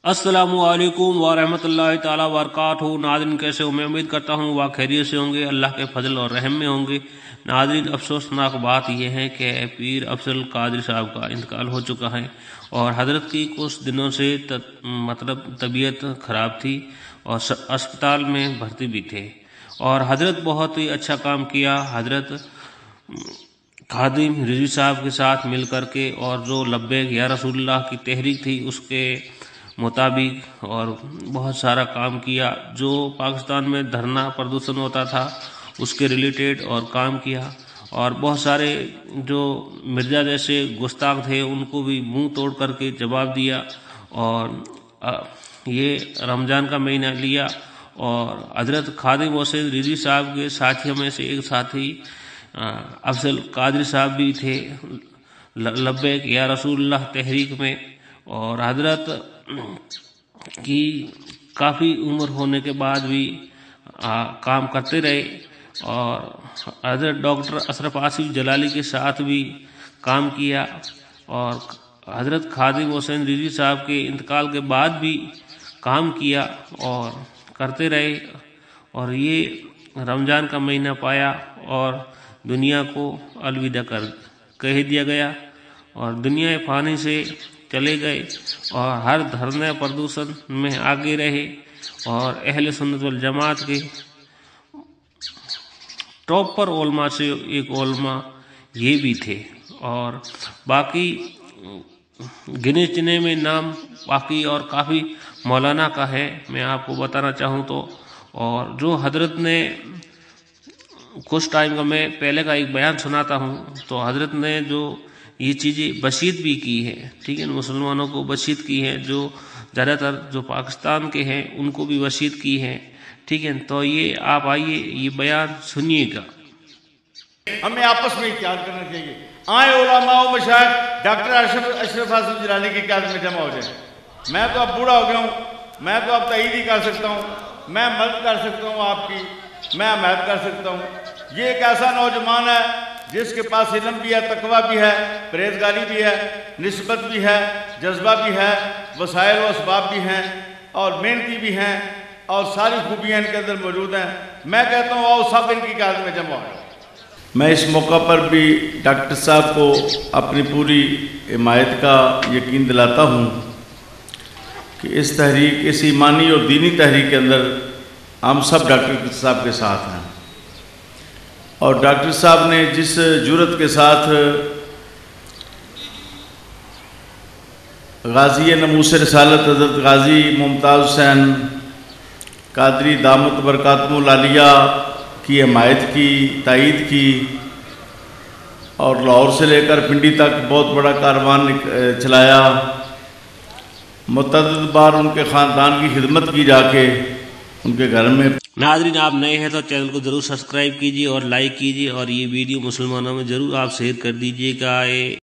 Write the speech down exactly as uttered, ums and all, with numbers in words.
अस्सलामुअलैकुम वरहमतुल्लाहि ताला वबरकातुहू। नाज़रीन कैसे हो? मैं उम्मीद करता हूँ वह खैरियत से होंगे, अल्लाह के फजल और रहम में होंगे। नाज़रीन अफसोसनाक बात यह है कि पीर अफजल कादरी साहब का इंतकाल हो चुका है और हज़रत की कुछ दिनों से त, मतलब तबीयत ख़राब थी और अस्पताल में भर्ती भी थे। और हज़रत बहुत ही अच्छा काम किया। हज़रत खादिम रिजवी साहब के साथ मिल कर के और जो लब्बैक या रसूलुल्लाह की तहरीक थी उसके मुताबिक और बहुत सारा काम किया। जो पाकिस्तान में धरना प्रदूषण होता था उसके रिलेटेड और काम किया और बहुत सारे जो मिर्ज़ा जैसे गुस्ताख थे उनको भी मुंह तोड़ करके जवाब दिया। और ये रमज़ान का महीना लिया और हज़रत खादिम हुसैन रिजवी साहब के साथियों में से एक साथी अफजल कादरी साहब भी थे लब्बैक या रसूलुल्लाह तहरीक में। और हज़रत की काफ़ी उम्र होने के बाद भी आ, काम करते रहे और हज़रत डॉक्टर अशरफ आसिफ जलाली के साथ भी काम किया। और हज़रत खादिम हुसैन रिजवी साहब के इंतकाल के बाद भी काम किया और करते रहे। और ये रमज़ान का महीना पाया और दुनिया को अलविदा कर कह दिया गया और दुनिया फ़ानी से चले गए और हर धरने प्रदूषण में आगे रहे। और अहले सुन्नत वल जमात के टॉप पर उलमा से एक उलमा ये भी थे। और बाकी गिने चुने में नाम बाकी और काफ़ी मौलाना का है, मैं आपको बताना चाहूँ तो। और जो हज़रत ने कुछ टाइम का मैं पहले का एक बयान सुनाता हूँ, तो हज़रत ने जो ये चीज़ें बशीत भी की है, ठीक है, मुसलमानों को बशीत की है, जो ज़्यादातर जो पाकिस्तान के हैं उनको भी बशीत की है, ठीक है। तो ये आप आइए ये बयान सुनिएगा। हमें आपस में इत्याद करना चाहिए। आए उलमा व मशाइख डॉक्टर अशरफ अशरफ आसिफ जलाली की क़यादत में जमा हो जाए। मैं तो अब बूढ़ा हो गया हूँ, मैं तो अब तईद ही कर सकता हूँ, मैं मदद कर सकता हूँ आपकी, मैं हमायत कर सकता हूँ। ये एक ऐसा नौजवान है जिसके पास इल्म भी है, तकवा भी है, परहेजगारी भी है, निस्बत भी है, जज्बा भी है, वसाइल व असबाब भी हैं और मेहनती भी हैं और सारी खूबियाँ इनके अंदर मौजूद हैं। मैं कहता हूँ आओ सब इनकी क़यादत में जमा हो। मैं इस मौका पर भी डॉक्टर साहब को अपनी पूरी हिमायत का यकीन दिलाता हूँ कि इस तहरीक, इस ईमानी और दीनी तहरीक के अंदर हम सब डॉक्टर साहब के साथ हैं। और डॉक्टर साहब ने जिस जुर्रत के साथ गाजी नमूस रसालत हज़रत गाजी मुमताज़ हुसैन कादरी दामत बरकातुहुल आलिया की हिमायत की, तायीद की और लाहौर से लेकर पिंडी तक बहुत बड़ा कारवान चलाया, मुतअद्दिद बार उनके ख़ानदान की खिदमत की जाके उनके घर में। नाज़रीन आप नए हैं तो चैनल को ज़रूर सब्सक्राइब कीजिए और लाइक कीजिए और ये वीडियो मुसलमानों में ज़रूर आप शेयर कर दीजिएगा।